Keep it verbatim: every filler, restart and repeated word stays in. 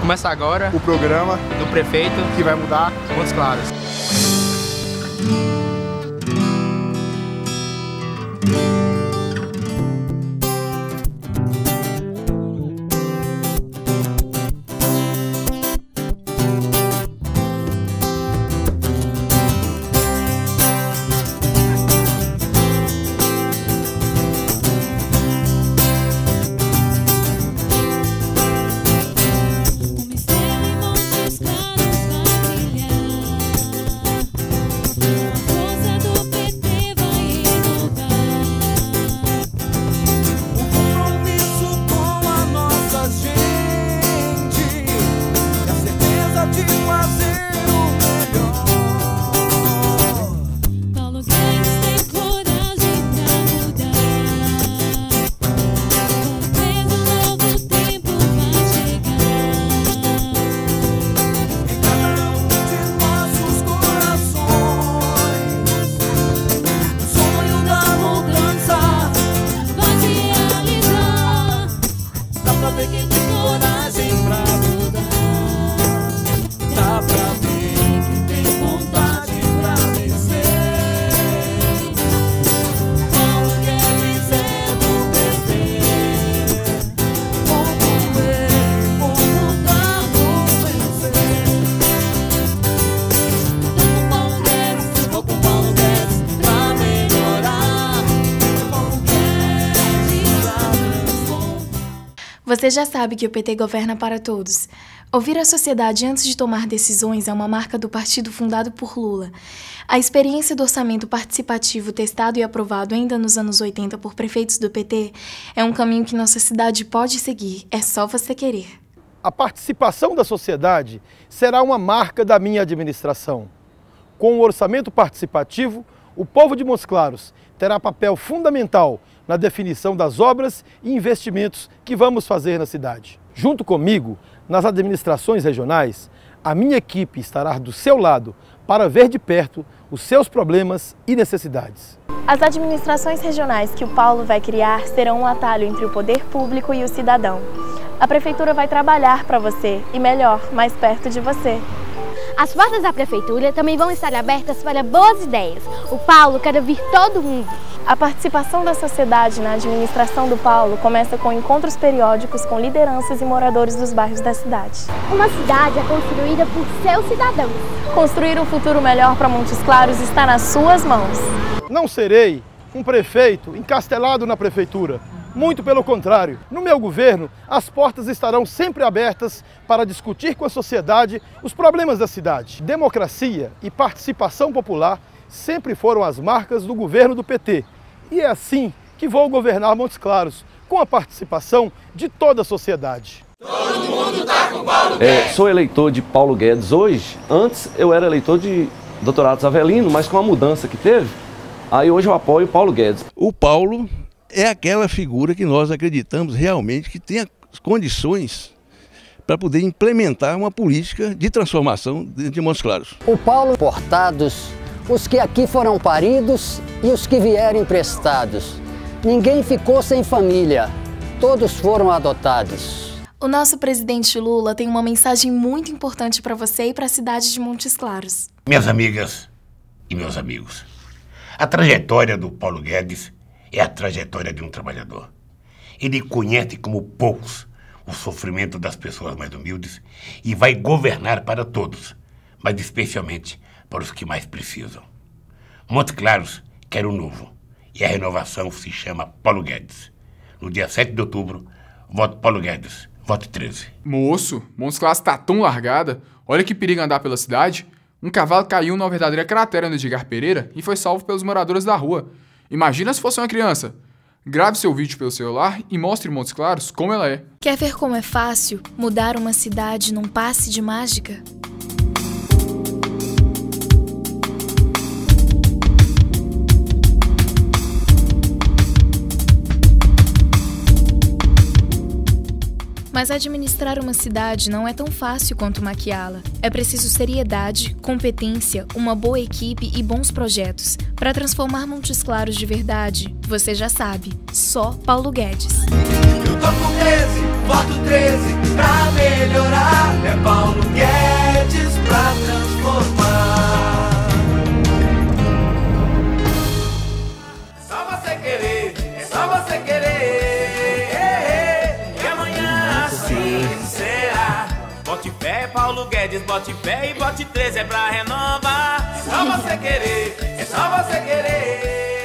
Começa agora o programa do prefeito que vai mudar Montes Claros. Você já sabe que o P T governa para todos. Ouvir a sociedade antes de tomar decisões é uma marca do partido fundado por Lula. A experiência do orçamento participativo testado e aprovado ainda nos anos oitenta por prefeitos do P T é um caminho que nossa cidade pode seguir, é só você querer. A participação da sociedade será uma marca da minha administração. Com o orçamento participativo, o povo de Montes Claros terá papel fundamental na definição das obras e investimentos que vamos fazer na cidade. Junto comigo, nas administrações regionais, a minha equipe estará do seu lado para ver de perto os seus problemas e necessidades. As administrações regionais que o Paulo vai criar serão um atalho entre o poder público e o cidadão. A prefeitura vai trabalhar para você e, melhor, mais perto de você. As portas da prefeitura também vão estar abertas para boas ideias. O Paulo quer ouvir todo mundo. A participação da sociedade na administração do Paulo começa com encontros periódicos com lideranças e moradores dos bairros da cidade. Uma cidade é construída por seus cidadãos. Construir um futuro melhor para Montes Claros está nas suas mãos. Não serei um prefeito encastelado na prefeitura. Muito pelo contrário, no meu governo, as portas estarão sempre abertas para discutir com a sociedade os problemas da cidade. Democracia e participação popular sempre foram as marcas do governo do P T. E é assim que vou governar Montes Claros, com a participação de toda a sociedade. Todo mundo tá com Paulo Guedes. É, sou eleitor de Paulo Guedes hoje. Antes eu era eleitor de doutor Atos Avelino, mas com a mudança que teve, aí hoje eu apoio Paulo Guedes. O Paulo é aquela figura que nós acreditamos realmente que tem as condições para poder implementar uma política de transformação dentro de Montes Claros. O Paulo, portados, os que aqui foram paridos e os que vieram emprestados. Ninguém ficou sem família, todos foram adotados. O nosso presidente Lula tem uma mensagem muito importante para você e para a cidade de Montes Claros. Minhas amigas e meus amigos, a trajetória do Paulo Guedes é a trajetória de um trabalhador. Ele conhece como poucos o sofrimento das pessoas mais humildes e vai governar para todos, mas especialmente para os que mais precisam. Montes Claros quer o novo e a renovação se chama Paulo Guedes. No dia sete de outubro, voto Paulo Guedes, voto treze. Moço, Montes Claros tá tão largada. Olha que perigo andar pela cidade. Um cavalo caiu numa verdadeira cratera no Edgar Pereira e foi salvo pelos moradores da rua. Imagina se fosse uma criança. Grave seu vídeo pelo celular e mostre Montes Claros como ela é. Quer ver como é fácil mudar uma cidade num passe de mágica? Mas administrar uma cidade não é tão fácil quanto maquiá-la. É preciso seriedade, competência, uma boa equipe e bons projetos. Para transformar Montes Claros de verdade, você já sabe, só Paulo Guedes. Eu tô com treze, voto treze, pra melhorar. Paulo Guedes, bote fé e bote treze é pra renovar. É só você querer, é só você querer.